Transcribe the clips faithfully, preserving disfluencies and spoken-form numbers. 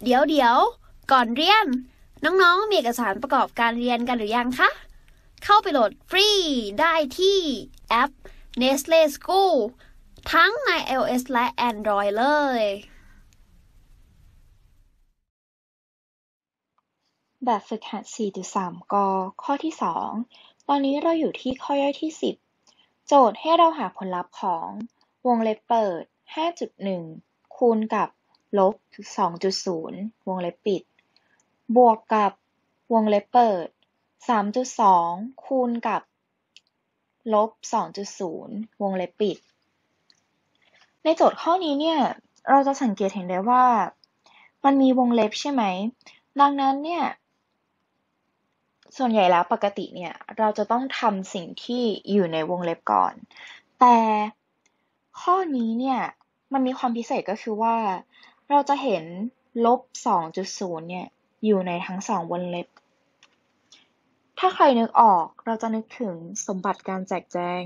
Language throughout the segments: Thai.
เดี๋ยวเดี๋ยวก่อนเรียนน้องๆมีเอกสารประกอบการเรียนกันหรือยังคะเข้าไปโหลดฟรีได้ที่แอป Nestle School ทั้งใน iOS และ Android เลยแบบฝึกหัด สี่จุดสาม ก ข้อที่สองตอนนี้เราอยู่ที่ข้อย่อยที่สิบโจทย์ให้เราหาผลลัพธ์ของวงเล็บเปิด ห้าจุดหนึ่ง คูณกับลบ สองจุดศูนย์ วงเล็บปิดบวกกับวงเล็บเปิด สามจุดสอง คูณกับลบ สองจุดศูนย์ วงเล็บปิดในโจทย์ข้อนี้เนี่ยเราจะสังเกตเห็นได้ว่ามันมีวงเล็บใช่ไหมดังนั้นเนี่ยส่วนใหญ่แล้วปกติเนี่ยเราจะต้องทำสิ่งที่อยู่ในวงเล็บก่อนแต่ข้อนี้เนี่ยมันมีความพิเศษก็คือว่าเราจะเห็นลบ สองจุดศูนย์ เนี่ยอยู่ในทั้งสองวงเล็บถ้าใครนึกออกเราจะนึกถึงสมบัติการแจกแจง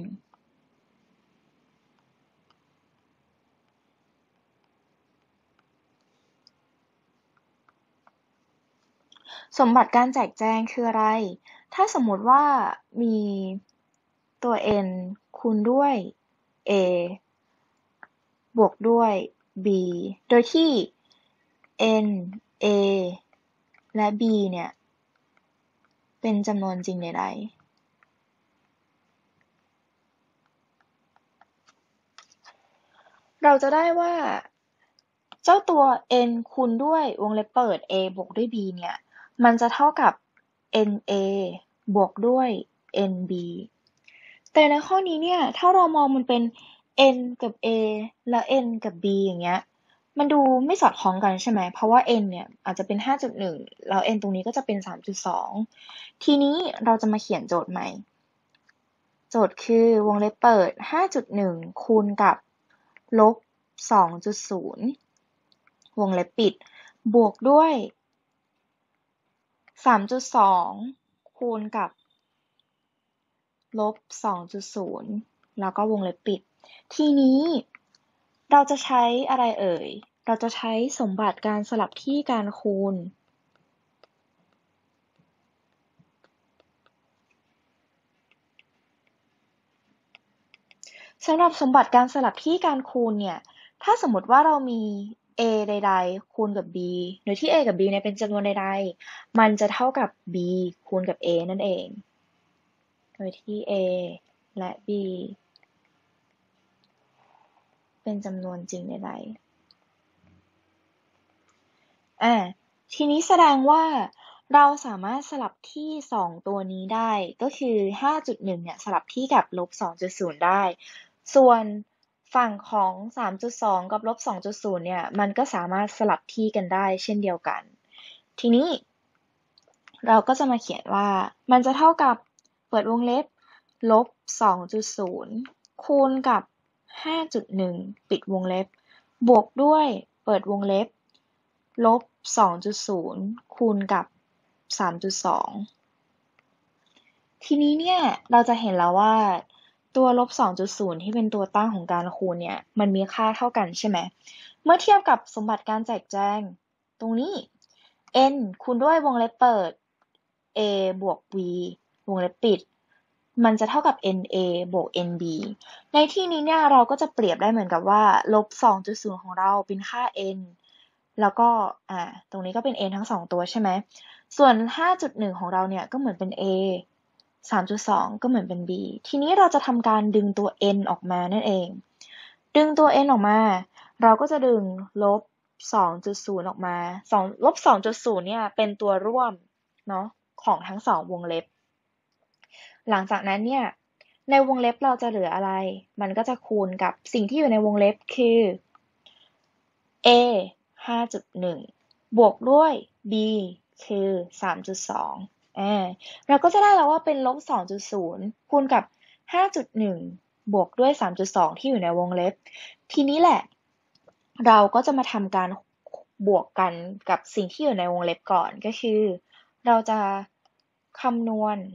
สมบัติการแจกแจงคืออะไรถ้าสมมติว่ามีตัว n คูณด้วย a บวกด้วย b โดยที่ n a และ b เนี่ยเป็นจำนวนจริงใดๆเราจะได้ว่าเจ้าตัว n คูณด้วยวงเล็บเปิด a บวกด้วย b เนี่ยมันจะเท่ากับ na บวกด้วย nb แต่ในข้อนี้เนี่ยถ้าเรามองมันเป็น n กับ a และ n กับ b อย่างเงี้ยมันดูไม่สอดคล้องกันใช่ไหมเพราะว่า n เนี่ยอาจจะเป็น ห้าจุดหนึ่ง แล้ว n ตรงนี้ก็จะเป็น สามจุดสอง ทีนี้เราจะมาเขียนโจทย์ใหม่โจทย์คือวงเล็บเปิด ห้าจุดหนึ่ง คูณกับลบ สองจุดศูนย์ วงเล็บปิดบวกด้วย สามจุดสอง คูณกับลบ สองจุดศูนย์ แล้วก็วงเล็บปิดทีนี้เราจะใช้อะไรเอ่ยเราจะใช้สมบัติการสลับที่การคูณสำหรับสมบัติการสลับที่การคูณเนี่ยถ้าสมมติว่าเรามี a ใดๆคูณกับ b โดยที่ a กับ b เนี่ยเป็นจำนวนใดๆมันจะเท่ากับ b คูณกับ a นั่นเองโดยที่ a และ b เป็นจำนวนจริงใดๆอ่าทีนี้แสดงว่าเราสามารถสลับที่สองตัวนี้ได้ก็คือ ห้าจุดหนึ่ง เนี่ยสลับที่กับลบ สองจุดศูนย์ ได้ส่วนฝั่งของ สามจุดสอง กับลบ สองจุดศูนย์ เนี่ยมันก็สามารถสลับที่กันได้เช่นเดียวกันทีนี้เราก็จะมาเขียนว่ามันจะเท่ากับเปิดวงเล็บลบ สองจุดศูนย์ คูณกับ ห้าจุดหนึ่ง ปิดวงเล็บบวกด้วยเปิดวงเล็บลบ สองจุดศูนย์ คูณกับ สามจุดสอง ทีนี้เนี่ยเราจะเห็นแล้วว่าตัวลบ สองจุดศูนย์ ที่เป็นตัวตั้งของการคูณเนี่ยมันมีค่าเท่ากันใช่ไหมเมื่อเทียบกับสมบัติการแจกแจงตรงนี้ n คูณด้วยวงเล็บเปิด a บวก b วงเล็บปิดมันจะเท่ากับ na บวก nb ในที่นี้เนี่ยเราก็จะเปรียบได้เหมือนกับว่าลบ สองจุดศูนย์ ของเราเป็นค่า n แล้วก็อ่าตรงนี้ก็เป็น n ทั้งสองตัวใช่ไหมส่วน ห้าจุดหนึ่ง ของเราเนี่ยก็เหมือนเป็น a สามจุดสอง ก็เหมือนเป็น b ทีนี้เราจะทำการดึงตัว n ออกมานั่นเองดึงตัว n ออกมาเราก็จะดึงลบ สองจุดศูนย์ ออกมา2ลบ สองจุดศูนย์ เนี่ยเป็นตัวร่วมเนาะของทั้งสองวงเล็บหลังจากนั้นเนี่ยในวงเล็บเราจะเหลืออะไรมันก็จะคูณกับสิ่งที่อยู่ในวงเล็บคือ a ห้าจุดหนึ่ง บวกด้วย b คือ สามจุดสองอ่าเราก็จะได้แล้วว่าเป็นลบ สองจุดศูนย์ คูณกับ ห้าจุดหนึ่ง บวกด้วย สามจุดสอง ที่อยู่ในวงเล็บทีนี้แหละเราก็จะมาทำการบวกกันกับสิ่งที่อยู่ในวงเล็บก่อนก็คือเราจะคำนวณ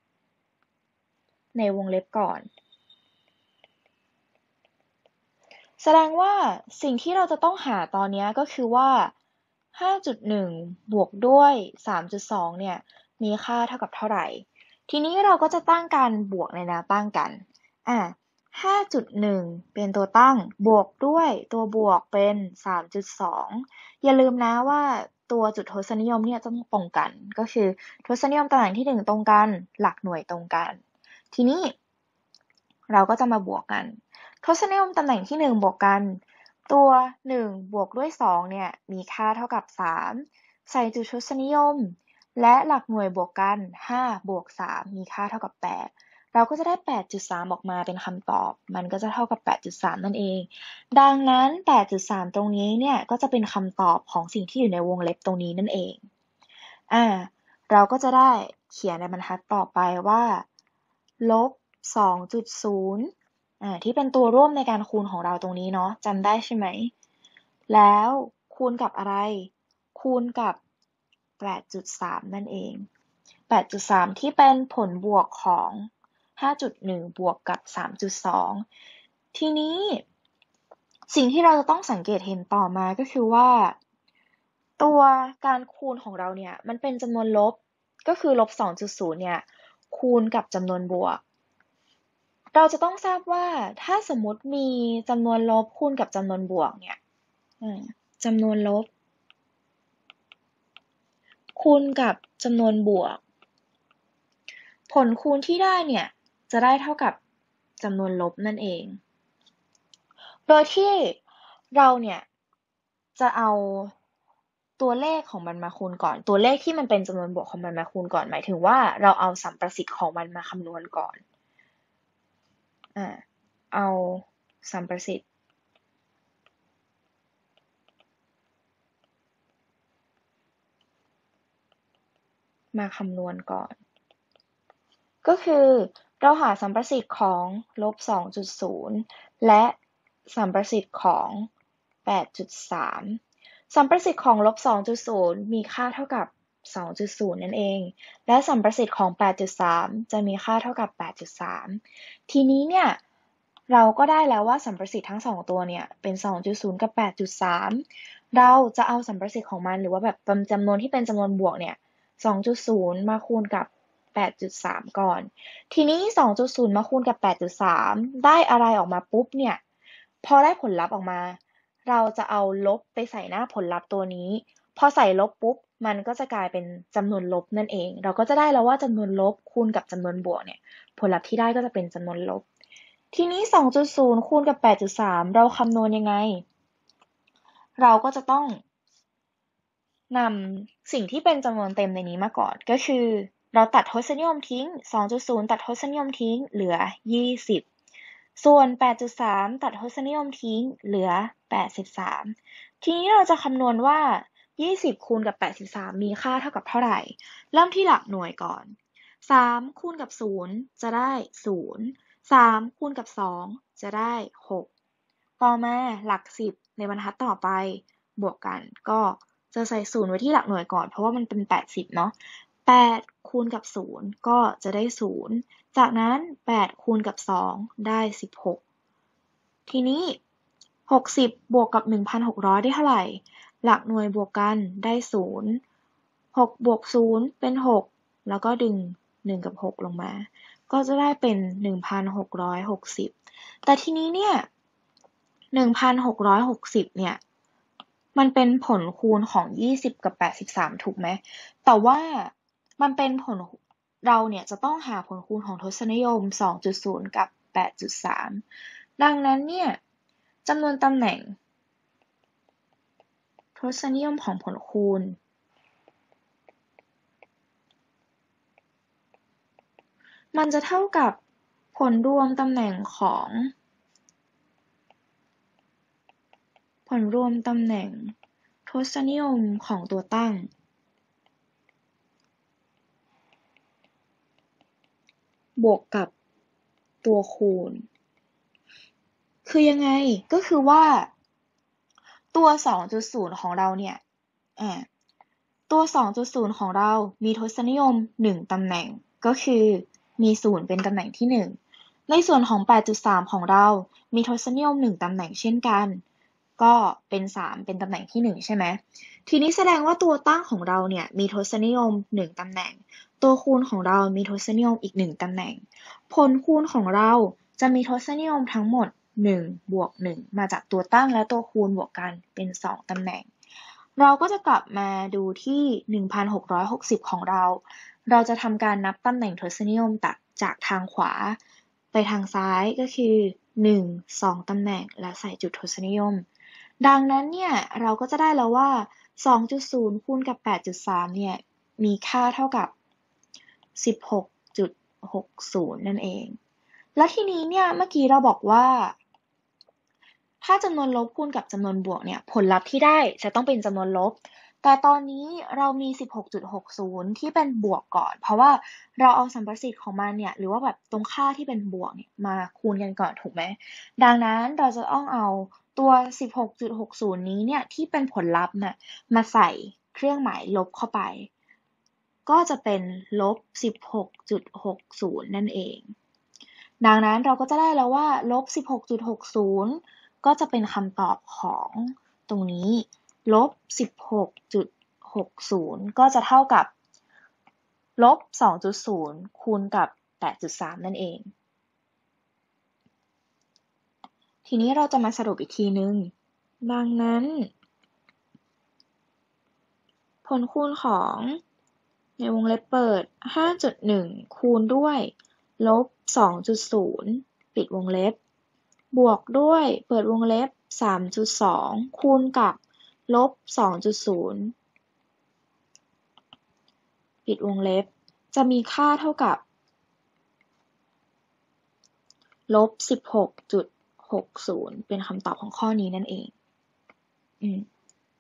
ในวงเล็บก่อนแสดงว่าสิ่งที่เราจะต้องหาตอนนี้ก็คือว่า ห้าจุดหนึ่ง บวกด้วย สามจุดสอง เนี่ยมีค่าเท่ากับเท่าไหร่ ทีนี้เราก็จะตั้งการบวกในแนวตั้งกันอ่ะ ห้าจุดหนึ่ง เป็นตัวตั้งบวกด้วยตัวบวกเป็น สามจุดสอง อย่าลืมนะว่าตัวจุดทศนิยมเนี่ยต้องตรงกันก็คือทศนิยมตำแหน่งที่หนึ่งตรงกันหลักหน่วยตรงกันทีนี้เราก็จะมาบวกกันทศนิยมตำแหน่งที่หนึ่งบวกกันตัวหนึ่งบวกด้วยสองเนี่ยมีค่าเท่ากับสามใส่จุดทศนิยมและหลักหน่วยบวกกันห้าบวกสามมีค่าเท่ากับแปดเราก็จะได้ แปดจุดสาม ออกมาเป็นคำตอบมันก็จะเท่ากับ แปดจุดสาม นั่นเองดังนั้น แปดจุดสาม ตรงนี้เนี่ยก็จะเป็นคำตอบของสิ่งที่อยู่ในวงเล็บตรงนี้นั่นเองอ่าเราก็จะได้เขียนในบรรทัดต่อไปว่าลบ สองจุดศูนย์ อ่าที่เป็นตัวร่วมในการคูณของเราตรงนี้เนาะจำได้ใช่ไหมแล้วคูณกับอะไรคูณกับ แปดจุดสาม นั่นเอง แปดจุดสาม ที่เป็นผลบวกของ ห้าจุดหนึ่ง บวกกับ สามจุดสอง ทีนี้สิ่งที่เราจะต้องสังเกตเห็นต่อมาก็คือว่าตัวการคูณของเราเนี่ยมันเป็นจำนวนลบก็คือลบ สองจุดศูนย์ เนี่ยคูณกับจำนวนบวกเราจะต้องทราบว่าถ้าสมมุติมีจำนวนลบคูณกับจำนวนบวกเนี่ยจำนวนลบคูณกับจำนวนบวกผลคูณที่ได้เนี่ยจะได้เท่ากับจำนวนลบนั่นเองโดยที่เราเนี่ยจะเอาตัวเลขของมันมาคูณก่อนตัวเลขที่มันเป็นจำนวนบวกของมันมาคูณก่อนหมายถึงว่าเราเอาสัมประสิทธิ์ของมันมาคำนวณก่อนอ่าเอาสัมประสิทธิ์มาคำนวณก่อนก็คือเราหาสัมประสิทธิ์ของลบ สองจุดศูนย์ และสัมประสิทธิ์ของ แปดจุดสาม สัมประสิทธิ์ของลบ สองจุดศูนย์ มีค่าเท่ากับ สองจุดศูนย์ นั่นเองและสัมประสิทธิ์ของ แปดจุดสาม จะมีค่าเท่ากับ แปดจุดสาม ทีนี้เนี่ยเราก็ได้แล้วว่าสัมประสิทธิ์ทั้งสองตัวเนี่ยเป็น สองจุดศูนย์ กับ แปดจุดสาม เราจะเอาสัมประสิทธิ์ของมันหรือว่าแบบจำนวนที่เป็นจำนวนบวกเนี่ย สองจุดศูนย์ มาคูณกับ แปดจุดสาม ก่อนทีนี้ สองจุดศูนย์ มาคูณกับ แปดจุดสาม ได้อะไรออกมาปุ๊บเนี่ยพอได้ผลลัพธ์ออกมาเราจะเอาลบไปใส่หน้าผลลัพธ์ตัวนี้พอใส่ลบปุ๊บมันก็จะกลายเป็นจำนวนลบนั่นเองเราก็จะได้แล้วว่าจำนวนลบคูณกับจำนวนบวกเนี่ยผลลัพธ์ที่ได้ก็จะเป็นจำนวนลบทีนี้ สองจุดศูนย์ คูณกับ แปดจุดสาม เราคำนวณยังไงเราก็จะต้องนำสิ่งที่เป็นจำนวนเต็มในนี้มาก่อนก็คือเราตัดทศนิยมทิ้ง สองจุดศูนย์ ตัดทศนิยมทิ้งเหลือ ยี่สิบ ส่วน แปดจุดสาม ตัดทศนิยมทิ้งเหลือ แปดสิบสาม ทีนี้เราจะคำนวณว่า ยี่สิบ คูณกับ แปดสิบสาม มีค่าเท่ากับเท่าไหร่เริ่มที่หลักหน่วยก่อน สาม คูณกับ ศูนย์ จะได้ ศูนย์ สาม คูณกับ สอง จะได้ หก ต่อมาหลักสิบในบรรทัดต่อไปบวกกันก็จะใส่ศูนย์ไว้ที่หลักหน่วยก่อนเพราะว่ามันเป็นแปดสิบเนาะแปดคูณกับศูนย์ก็จะได้ศูนย์จากนั้นแปดคูณกับสองได้สิบหกทีนี้หกสิบบวกกับ หนึ่งพันหกร้อย ได้เท่าไหร่หลักหน่วยบวกกันได้ศูนย์ หกบวกศูนย์เป็นหกแล้วก็ดึงหนึ่งกับหกลงมาก็จะได้เป็น หนึ่งพันหกร้อยหกสิบ แต่ทีนี้เนี่ยหนึ่งพันหกร้อยหกสิบ เนี่ยมันเป็นผลคูณของยี่สิบกับแปดสิบสามถูกไหมแต่ว่ามันเป็นผลเราเนี่ยจะต้องหาผลคูณของทศนิยม สองจุดศูนย์ กับ แปดจุดสาม ดังนั้นเนี่ยจำนวนตำแหน่งทศนิยมของผลคูณมันจะเท่ากับผลรวมตำแหน่งของผลรวมตำแหน่งทศนิยมของตัวตั้งบวกกับตัวคูณคือยังไงก็คือว่าตัว สองจุดศูนย์ ของเราเนี่ยอ่าตัว สองจุดศูนย์ ของเรามีทศนิยมหนึ่งตำแหน่งก็คือมีศูนย์เป็นตำแหน่งที่หนึ่งในส่วนของ แปดจุดสาม ของเรามีทศนิยมหนึ่งตำแหน่งเช่นกันก็เป็นสามเป็นตำแหน่งที่หนึ่งใช่ไหมทีนี้แสดงว่าตัวตั้งของเราเนี่ยมีทศนิยมหนึ่งตำแหน่งตัวคูณของเรามีทศนิยมอีกหนึ่งตำแหน่งผลคูณของเราจะมีทศนิยมทั้งหมดหนึ่งบวกหนึ่งมาจากตัวตั้งและตัวคูณบวกกันเป็นสองตำแหน่งเราก็จะกลับมาดูที่ หนึ่งพันหกร้อยหกสิบ ของเรา เราจะทำการนับตำแหน่งทศนิยมตัดจากทางขวาไปทางซ้ายก็คือหนึ่ง สองตำแหน่งและใส่จุดทศนิยมดังนั้นเนี่ยเราก็จะได้แล้วว่า สองจุดศูนย์ คูณกับ แปดจุดสาม เนี่ยมีค่าเท่ากับ สิบหกจุดหกศูนย์ นั่นเองและทีนี้เนี่ยเมื่อกี้เราบอกว่าถ้าจำนวนลบคูณกับจำนวนบวกเนี่ยผลลัพธ์ที่ได้จะต้องเป็นจำนวนลบแต่ตอนนี้เรามี สิบหกจุดหกศูนย์ ที่เป็นบวกก่อนเพราะว่าเราเอาสัมประสิทธิ์ของมันเนี่ยหรือว่าแบบตรงค่าที่เป็นบวกเนี่ยมาคูณกันก่อนถูกไหมดังนั้นเราจะต้องเอาตัว สิบหกจุดหกศูนย์ นี้เนี่ยที่เป็นผลลัพธ์เนี่ยมาใส่เครื่องหมายลบเข้าไปก็จะเป็นลบ สิบหกจุดหกศูนย์ นั่นเองดังนั้นเราก็จะได้แล้วว่าลบ สิบหกจุดหกศูนย์ ก็จะเป็นคำตอบของตรงนี้ลบ สิบหกจุดหกศูนย์ ก็จะเท่ากับลบ สองจุดศูนย์ คูณกับ แปดจุดสาม นั่นเองทีนี้เราจะมาสรุปอีกทีนึงดังนั้นผลคูณของในวงเล็บเปิด ห้าจุดหนึ่ง คูณด้วยลบ สองจุดศูนย์ ปิดวงเล็บบวกด้วยเปิดวงเล็บ สามจุดสอง คูณกับลบ สองจุดศูนย์ ปิดวงเล็บจะมีค่าเท่ากับลบ สิบหกจุดหกศูนย์ เป็นคำตอบของข้อนี้นั่นเองอืม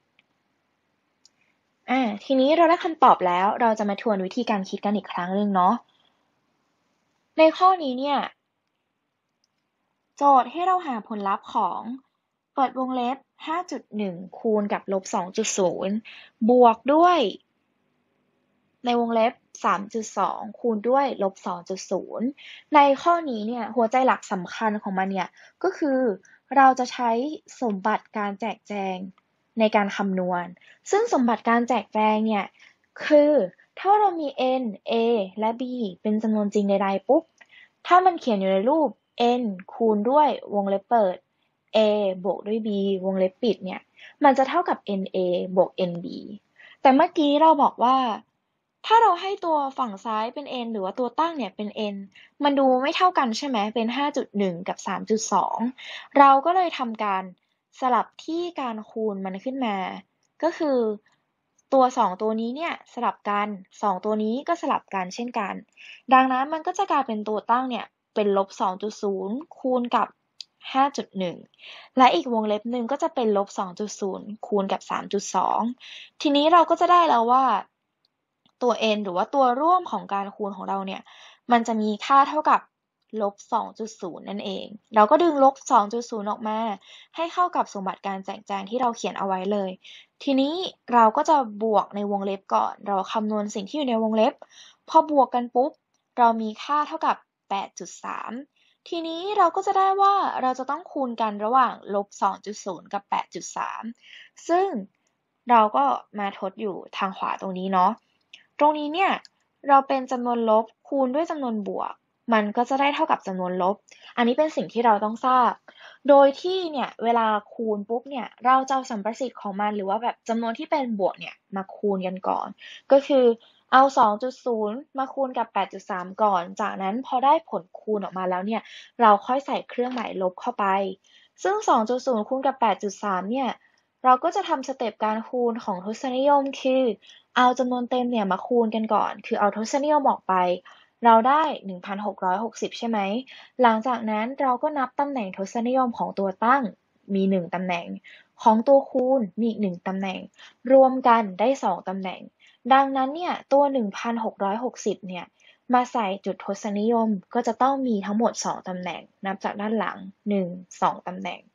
อ่าทีนี้เราได้คำตอบแล้วเราจะมาทวนวิธีการคิดกันอีกครั้งหนึ่งเนาะในข้อนี้เนี่ยโจทย์ให้เราหาผลลัพธ์ของเปิดวงเล็บ ห้าจุดหนึ่ง คูณกับลบ สองจุดศูนย์ บวกด้วยในวงเล็บ สามจุดสอง คูณด้วยลบ สองจุดศูนย์ ในข้อนี้เนี่ยหัวใจหลักสำคัญของมันเนี่ยก็คือเราจะใช้สมบัติการแจกแจงในการคำนวณซึ่งสมบัติการแจกแจงเนี่ยคือถ้าเรามี n a และ b เป็นจำนวนจริงใดๆปุ๊บถ้ามันเขียนอยู่ในรูป n คูณด้วยวงเล็บเปิด a บวกด้วย b วงเล็บปิดเนี่ยมันจะเท่ากับ na บวก nb แต่เมื่อกี้เราบอกว่าถ้าเราให้ตัวฝั่งซ้ายเป็น n หรือว่าตัวตั้งเนี่ยเป็น n มันดูไม่เท่ากันใช่ไหมเป็น ห้าจุดหนึ่ง กับ สามจุดสอง เราก็เลยทำการสลับที่การคูณมันขึ้นมาก็คือตัวสองตัวนี้เนี่ยสลับกันสองตัวนี้ก็สลับกันเช่นกันดังนั้นมันก็จะกลายเป็นตัวตั้งเนี่ยเป็นลบ สองจุดศูนย์ คูณกับ ห้าจุดหนึ่ง และอีกวงเล็บหนึ่งก็จะเป็นลบ สองจุดศูนย์ คูณกับ สามจุดสอง ทีนี้เราก็จะได้แล้วว่าตัว n หรือว่าตัวร่วมของการคูณของเราเนี่ยมันจะมีค่าเท่ากับลบ สองจุดศูนย์ นั่นเองเราก็ดึงลบ สองจุดศูนย์ ออกมาให้เข้ากับสมบัติการแจกแจงที่เราเขียนเอาไว้เลยทีนี้เราก็จะบวกในวงเล็บก่อนเราคำนวณสิ่งที่อยู่ในวงเล็บพอบวกกันปุ๊บเรามีค่าเท่ากับ แปดจุดสาม ทีนี้เราก็จะได้ว่าเราจะต้องคูณกันระหว่างลบ สองจุดศูนย์ กับ แปดจุดสาม ซึ่งเราก็มาทดอยู่ทางขวาตรงนี้เนาะตรงนี้เนี่ยเราเป็นจำนวนลบคูณด้วยจำนวนบวกมันก็จะได้เท่ากับจำนวนลบอันนี้เป็นสิ่งที่เราต้องทราบโดยที่เนี่ยเวลาคูณปุ๊บเนี่ยเราจะเอาสัมประสิทธิ์ของมันหรือว่าแบบจำนวนที่เป็นบวกเนี่ยมาคูณกันก่อนก็คือเอา สองจุดศูนย์ มาคูณกับ แปดจุดสาม ก่อนจากนั้นพอได้ผลคูณออกมาแล้วเนี่ยเราค่อยใส่เครื่องหมายลบเข้าไปซึ่ง สองจุดศูนย์ คูณกับ แปดจุดสาม เนี่ยเราก็จะทำสเต็ปการคูณของทศนิยมคือเอาจำนวนเต็มเนี่ยมาคูณกันก่อนคือเอาทศนิยมออกไปเราได้ หนึ่งพันหกร้อยหกสิบ ใช่ไหมหลังจากนั้นเราก็นับตำแหน่งทศนิยมของตัวตั้งมีหนึ่งตำแหน่งของตัวคูณมีอีกหนึ่งตำแหน่งรวมกันได้สองตำแหน่งดังนั้นเนี่ยตัว หนึ่งพันหกร้อยหกสิบ เนี่ยมาใส่จุดทศนิยมก็จะต้องมีทั้งหมดสองตำแหน่งนับจากด้านหลังหนึ่ง สองตำแหน่ง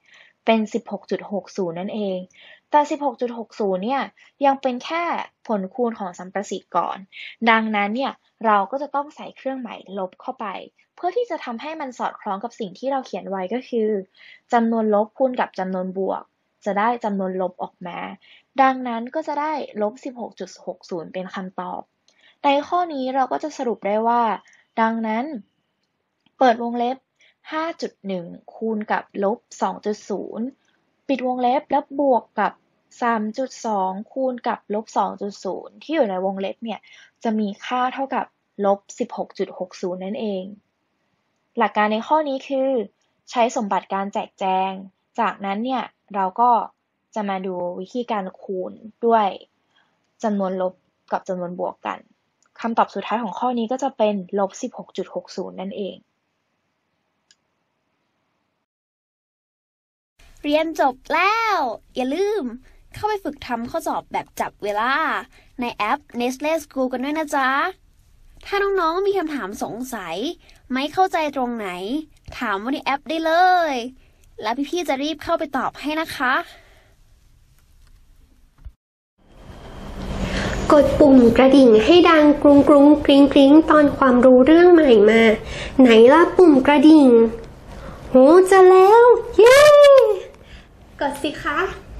เป็น สิบหกจุดหกศูนย์ นั่นเอง แต่ สิบหกจุดหกศูนย์ เนี่ยยังเป็นแค่ผลคูณของสัมประสิทธิ์ก่อน ดังนั้นเนี่ยเราก็จะต้องใส่เครื่องหมายลบเข้าไป เพื่อที่จะทำให้มันสอดคล้องกับสิ่งที่เราเขียนไว้ก็คือจำนวนลบคูณกับจำนวนบวกจะได้จำนวนลบออกมา ดังนั้นก็จะได้ ลบ สิบหกจุดหกศูนย์ เป็นคำตอบ ในข้อนี้เราก็จะสรุปได้ว่า ดังนั้นเปิดวงเล็บ ห้าจุดหนึ่ง คูณกับลบ สองจุดศูนย์ ปิดวงเล็บแล้วบวกกับ สามจุดสอง คูณกับลบ สองจุดศูนย์ ที่อยู่ในวงเล็บเนี่ยจะมีค่าเท่ากับลบ สิบหกจุดหกศูนย์ นั่นเอง หลักการในข้อนี้คือใช้สมบัติการแจกแจง จากนั้นเนี่ยเราก็จะมาดูวิธีการคูณด้วยจำนวนลบกับจำนวนบวกกันคำตอบสุดท้ายของข้อนี้ก็จะเป็น ลบ สิบหกจุดหกศูนย์ นั่นเองเรียนจบแล้ว อย่าลืมเข้าไปฝึกทำข้อสอบแบบจับเวลาในแอป Nestle School กันด้วยนะจ๊ะ ถ้าน้องๆมีคำถามสงสัยไม่เข้าใจตรงไหนถามว่าในแอปได้เลยแล้วพี่ๆจะรีบเข้าไปตอบให้นะคะกดปุ่มกระดิ่งให้ดังกรุงกรุงกริ๊งกริ๊งตอนความรู้เรื่องใหม่มาไหนล่ะปุ่มกระดิ่งโหจะแล้วเย้กดสิคะ